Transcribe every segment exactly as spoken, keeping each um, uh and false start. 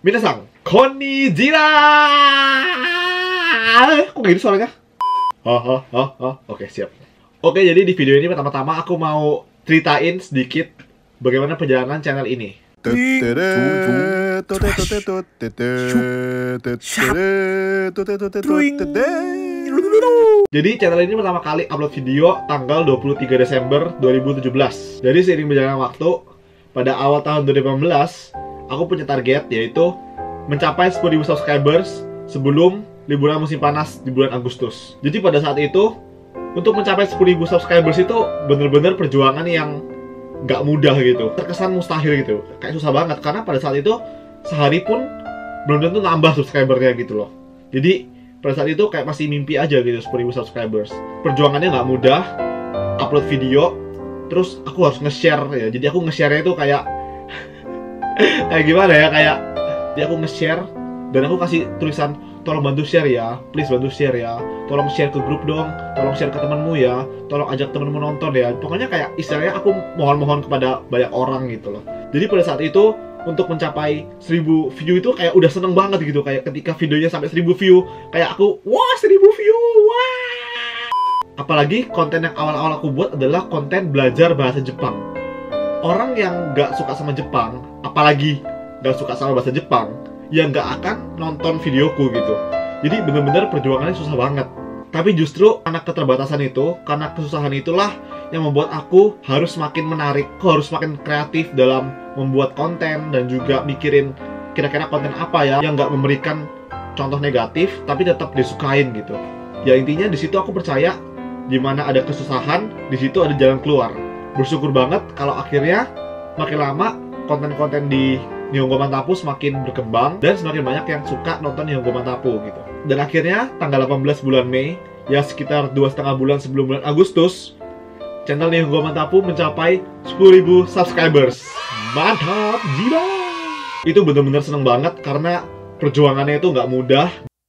Minasang, konnichiwa. Kok gini suaranya? Oh, oh, oh, oh. Oke, siap. Oke, jadi di video ini pertama-tama aku mau ceritain sedikit bagaimana perjalanan channel ini. Jadi channel ini pertama kali upload video tanggal dua puluh tiga Desember dua ribu tujuh belas. Jadi seiring berjalannya waktu, pada awal tahun dua ribu delapan belas, aku punya target yaitu mencapai sepuluh ribu subscribers sebelum liburan musim panas di bulan Agustus. Jadi pada saat itu, untuk mencapai sepuluh ribu subscribers itu bener-bener perjuangan yang gak mudah gitu. Terkesan mustahil gitu, kayak susah banget. Karena pada saat itu, sehari pun belum tentu nambah subscribernya gitu loh. Jadi pada saat itu kayak masih mimpi aja gitu, sepuluh ribu subscribers. Perjuangannya gak mudah, upload video, terus aku harus nge-share ya. Jadi aku nge-share-nya itu kayak kayak gimana ya, kayak jadi aku nge-share dan aku kasih tulisan, tolong bantu share ya, please bantu share ya, tolong share ke grup dong, tolong share ke temenmu ya, tolong ajak temenmu nonton ya. Pokoknya kayak istilahnya aku mohon-mohon kepada banyak orang gitu loh. Jadi pada saat itu untuk mencapai seribu view itu kayak udah seneng banget gitu. Kayak ketika videonya sampai seribu view, kayak aku, wah seribu view, wah. Apalagi konten yang awal-awal aku buat adalah konten belajar bahasa Jepang. Orang yang gak suka sama Jepang, apalagi gak suka sama bahasa Jepang, ya gak akan nonton videoku gitu. Jadi bener-bener perjuangannya susah banget. Tapi justru karena keterbatasan itu, karena kesusahan itulah yang membuat aku harus semakin menarik, aku harus semakin kreatif dalam membuat konten dan juga mikirin kira-kira konten apa ya yang gak memberikan contoh negatif tapi tetap disukain gitu. Ya intinya di situ aku percaya dimana ada kesusahan, di situ ada jalan keluar. Bersyukur banget kalau akhirnya makin lama konten-konten di Nihongo Mantapu semakin berkembang dan semakin banyak yang suka nonton Nihongo Mantapu gitu. Dan akhirnya tanggal delapan belas bulan Mei, ya sekitar dua setengah bulan sebelum bulan Agustus, channel Nihongo Mantapu mencapai sepuluh ribu subscribers. Mantap, gila! Itu bener-bener seneng banget karena perjuangannya itu nggak mudah.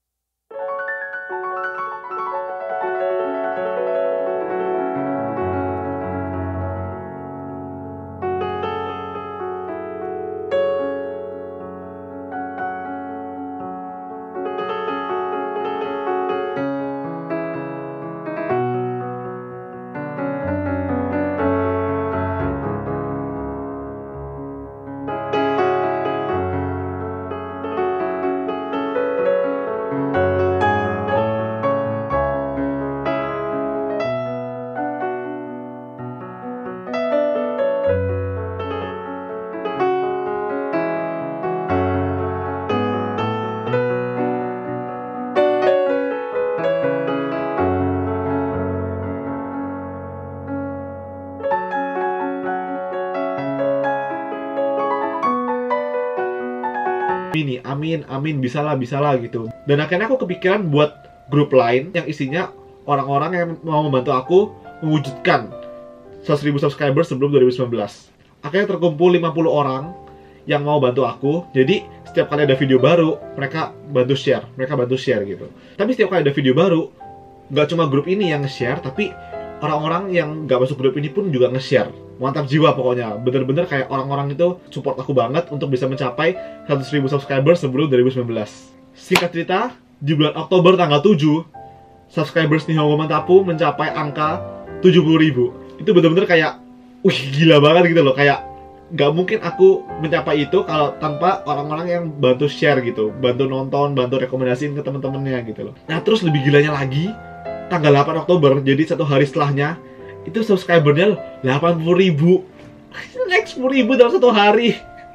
Ini, amin, amin, bisalah, bisalah gitu. Dan akhirnya aku kepikiran buat grup lain yang isinya orang-orang yang mau membantu aku mewujudkan seratus ribu subscriber sebelum dua ribu sembilan belas. Akhirnya terkumpul lima puluh orang yang mau bantu aku. Jadi setiap kali ada video baru, mereka bantu share, mereka bantu share gitu. Tapi setiap kali ada video baru, nggak cuma grup ini yang nge-share, tapi orang-orang yang nggak masuk grup ini pun juga nge-share. Mantap jiwa pokoknya, bener-bener kayak orang-orang itu support aku banget untuk bisa mencapai seratus ribu subscriber sebelum dua ribu sembilan belas. Singkat cerita, di bulan Oktober tanggal tujuh, subscribers Nihongo Mantapu mencapai angka tujuh puluh ribu. Itu bener-bener kayak, wih gila banget gitu loh. Kayak nggak mungkin aku mencapai itu kalau tanpa orang-orang yang bantu share gitu, bantu nonton, bantu rekomendasiin ke temen-temennya gitu loh. Nah terus lebih gilanya lagi, tanggal delapan Oktober, jadi satu hari setelahnya, itu subscribernya delapan puluh ribu. Naik sepuluh ribu dalam satu hari.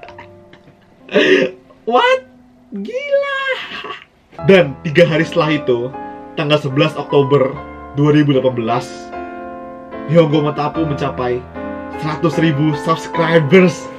What? Gila. Dan tiga hari setelah itu, tanggal sebelas Oktober dua ribu delapan belas, Nihongo Mantapu mencapai seratus ribu subscribers.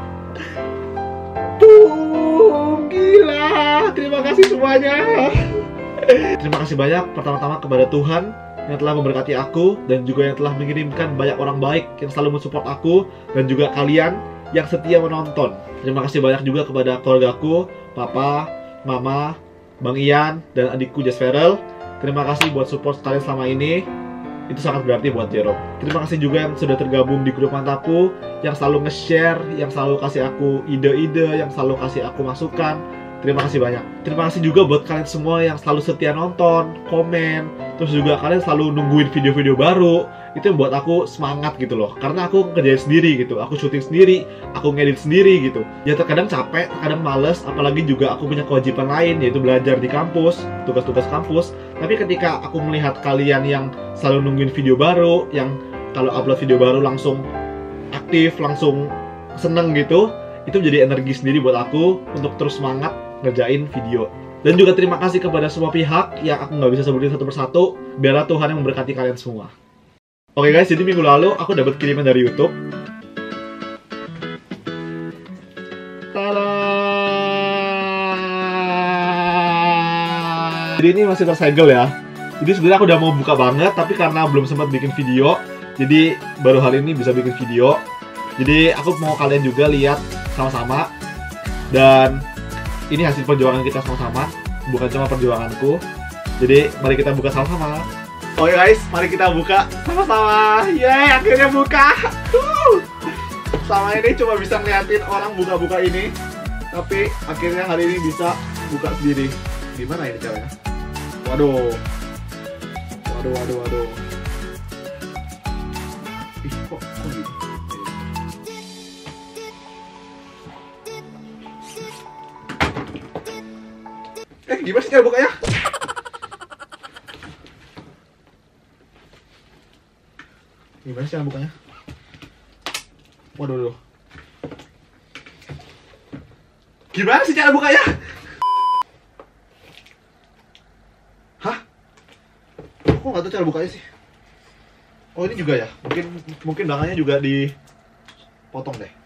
Boom, gila. Terima kasih semuanya. Terima kasih banyak pertama-tama kepada Tuhan yang telah memberkati aku dan juga yang telah mengirimkan banyak orang baik yang selalu mensupport aku dan juga kalian yang setia menonton. Terima kasih banyak juga kepada keluargaku, Papa, Mama, Bang Ian, dan adikku Jasferel. Terima kasih buat support kalian selama ini. Itu sangat berarti buat Jero. Terima kasih juga yang sudah tergabung di grup Mantapu, yang selalu nge-share, yang selalu kasih aku ide-ide, yang selalu kasih aku masukan. Terima kasih banyak. Terima kasih juga buat kalian semua yang selalu setia nonton, komen, terus juga kalian selalu nungguin video-video baru. Itu yang buat aku semangat gitu loh. Karena aku kerjain sendiri gitu, aku syuting sendiri, aku ngedit sendiri gitu. Ya terkadang capek, terkadang males, apalagi juga aku punya kewajiban lain, yaitu belajar di kampus, tugas-tugas kampus. Tapi ketika aku melihat kalian yang selalu nungguin video baru, yang kalau upload video baru langsung aktif, langsung seneng gitu, itu jadi energi sendiri buat aku untuk terus semangat ngerjain video. Dan juga terima kasih kepada semua pihak yang aku nggak bisa sebutin satu persatu. Biarlah Tuhan yang memberkati kalian semua. Oke guys, jadi minggu lalu aku dapat kiriman dari YouTube. Tada! Jadi ini masih tersegel ya. Jadi sebenarnya aku udah mau buka banget, tapi karena belum sempat bikin video, jadi baru hari ini bisa bikin video. Jadi aku mau kalian juga lihat sama-sama. Dan ini hasil perjuangan kita sama-sama, bukan cuma perjuanganku. Jadi mari kita buka sama-sama. Oke guys, mari kita buka sama-sama. Yeay, akhirnya buka. uh. Sama ini cuma bisa ngeliatin orang buka-buka ini, tapi akhirnya hari ini bisa buka sendiri. Gimana ini caranya? Waduh. Waduh, waduh, waduh. Ih, kok, kok gini? Eh, gimana sih cara bukanya? Gimana sih cara bukanya? Waduh, waduh. Gimana sih cara bukanya? Hah? Kok nggak tahu cara bukanya sih? Oh, ini juga ya? Mungkin mungkin belakangnya juga dipotong deh.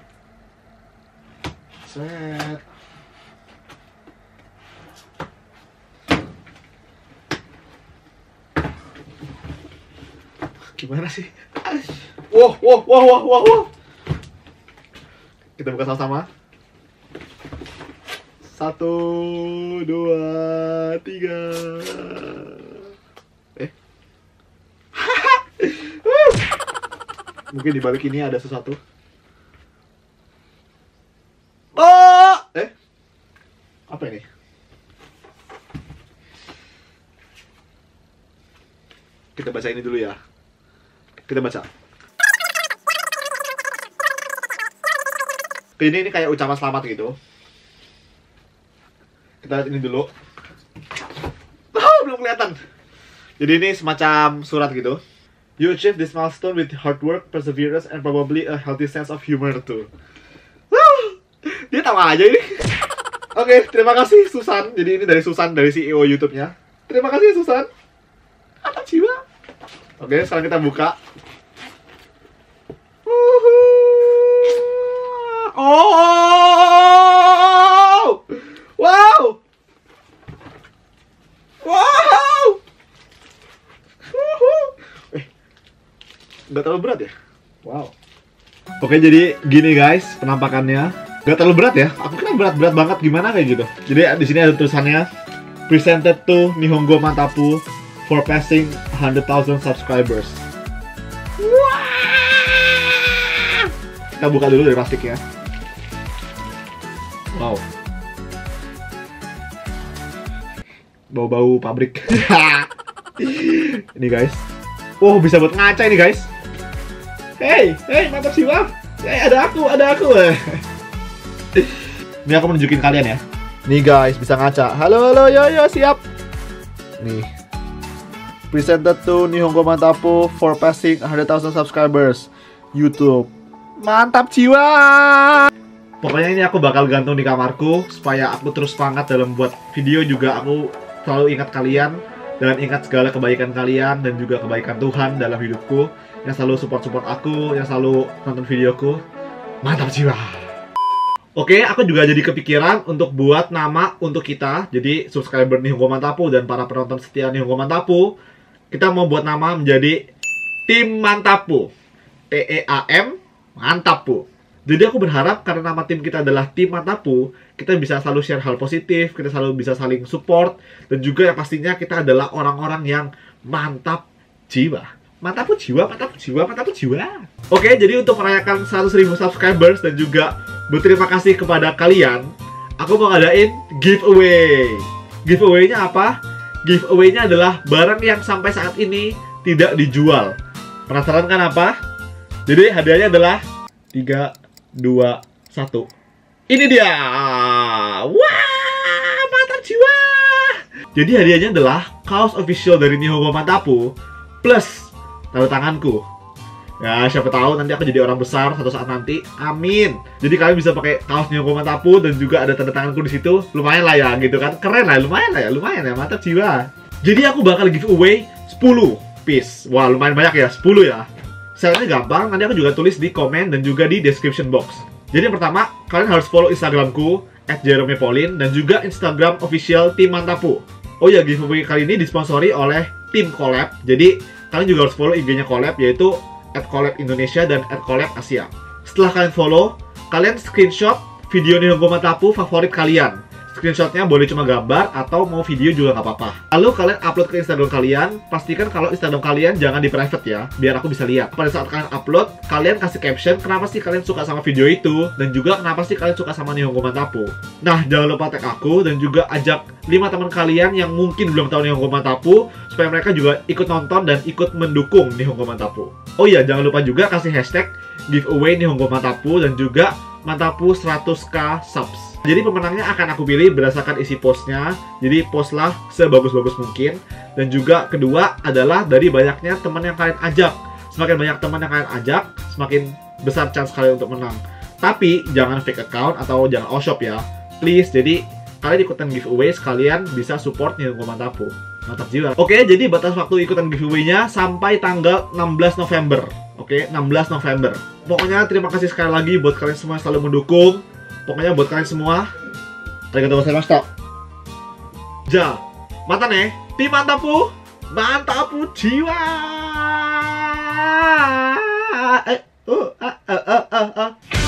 Set. Gimana sih? Wow, wow, wow, wow, wow, wow. Kita buka sama-sama. Satu, dua, tiga. Eh? Mungkin di balik ini ada sesuatu. Oh! Eh? Apa ini? Kita baca ini dulu ya. Kita baca. Ini ini kayak ucapan selamat gitu. Kita lihat ini dulu. Oh, belum kelihatan. Jadi ini semacam surat gitu. You achieve this milestone with hard work, perseverance, and probably a healthy sense of humor too. Dia tawa aja ini. Oke, terima kasih Susan. Jadi ini dari Susan, dari C E O YouTube-nya. Terima kasih Susan. Apa jiwa? Oke, sekarang kita buka. Oh! Wow! Wow! Eh, nggak terlalu berat ya? Wow. Oke, jadi gini guys penampakannya. Nggak terlalu berat ya? Aku kira berat-berat banget gimana kayak gitu. Jadi di sini ada tulisannya presented to Nihongo Mantapu for passing one hundred thousand subscribers. Wow! Kita buka dulu dari plastiknya. Wow. Bau-bau pabrik. Ini guys. Wow, bisa buat ngaca ini guys. Hey, hey, mantap sih, wah. Hey, ada aku, ada aku. Ini aku menunjukin kalian ya. Nih guys, bisa ngaca. Halo, halo, yo, yo, siap. Nih. Presented to Nihongo Mantapu for passing one hundred thousand subscribers YouTube. Mantap jiwa. Pokoknya ini aku bakal gantung di kamarku supaya aku terus semangat dalam buat video. Juga aku selalu ingat kalian dan ingat segala kebaikan kalian dan juga kebaikan Tuhan dalam hidupku, yang selalu support-support aku, yang selalu nonton videoku. Mantap jiwa. Oke, aku juga jadi kepikiran untuk buat nama untuk kita. Jadi subscriber Nihongo Mantapu dan para penonton setia Nihongo Mantapu, kita mau buat nama menjadi Tim Mantapu. T E A M Mantapu. Jadi aku berharap karena nama tim kita adalah Tim Mantapu, kita bisa selalu share hal positif, kita selalu bisa saling support, dan juga yang pastinya kita adalah orang-orang yang mantap jiwa. Mantapu jiwa, mantapu jiwa, mantapu jiwa. Oke, jadi untuk merayakan seratus ribu subscribers dan juga berterima kasih kepada kalian, aku mau ngadain giveaway. Giveaway-nya apa? Giveaway-nya adalah barang yang sampai saat ini tidak dijual. Penasaran kan apa? Jadi hadiahnya adalah tiga, dua, satu. Ini dia. Wah, mantap jiwa. Jadi hadiahnya adalah kaos official dari Nihongo Matapu plus tanda tanganku. Ya, siapa tahu nanti aku jadi orang besar suatu saat nanti. Amin. Jadi kalian bisa pakai kaos Nihongo Matapu dan juga ada tanda tanganku di situ. Lumayan lah ya, gitu kan? Keren lah, lumayan lah ya, lumayan ya, mantap jiwa. Jadi aku bakal giveaway sepuluh piece. Wah, lumayan banyak ya, sepuluh ya. Caranya gampang, nanti aku juga tulis di komen dan juga di description box. Jadi yang pertama, kalian harus follow Instagramku at jerome pauline dan juga Instagram official tim Mantapu. Oh ya, giveaway kali ini disponsori oleh tim Collab. Jadi kalian juga harus follow I G-nya Collab, yaitu at collab indonesia dan at collab asia. Setelah kalian follow, kalian screenshot video Nihongo Matapu favorit kalian. Screenshotnya boleh cuma gambar atau mau video juga nggak apa-apa. Lalu kalian upload ke Instagram kalian. Pastikan kalau Instagram kalian jangan di private ya, biar aku bisa lihat. Pada saat kalian upload, kalian kasih caption kenapa sih kalian suka sama video itu, dan juga kenapa sih kalian suka sama Nihongo Matapu. Nah, jangan lupa tag aku dan juga ajak lima teman kalian yang mungkin belum tahu Nihongo Matapu, supaya mereka juga ikut nonton dan ikut mendukung Nihongo Matapu. Oh iya, jangan lupa juga kasih hashtag giveaway Nihongo Matapu dan juga Matapu seratus k subs. Jadi pemenangnya akan aku pilih berdasarkan isi postnya. Jadi postlah sebagus-bagus mungkin. Dan juga kedua adalah dari banyaknya teman yang kalian ajak. Semakin banyak teman yang kalian ajak, semakin besar chance kalian untuk menang. Tapi jangan fake account atau jangan all-shop ya, please. Jadi kalian ikutan giveaway sekalian bisa support Nihongo Matapu. Mantap jiwa. Oke, jadi batas waktu ikutan giveaway-nya sampai tanggal enam belas November. Oke, enam belas November. Pokoknya terima kasih sekali lagi buat kalian semua yang selalu mendukung. Pokoknya buat kalian semua, arigatou gozaimashita. Ja, mata nih, tim Mantapu, Mantapu jiwa. Eh, uh, uh, uh, uh, uh, uh.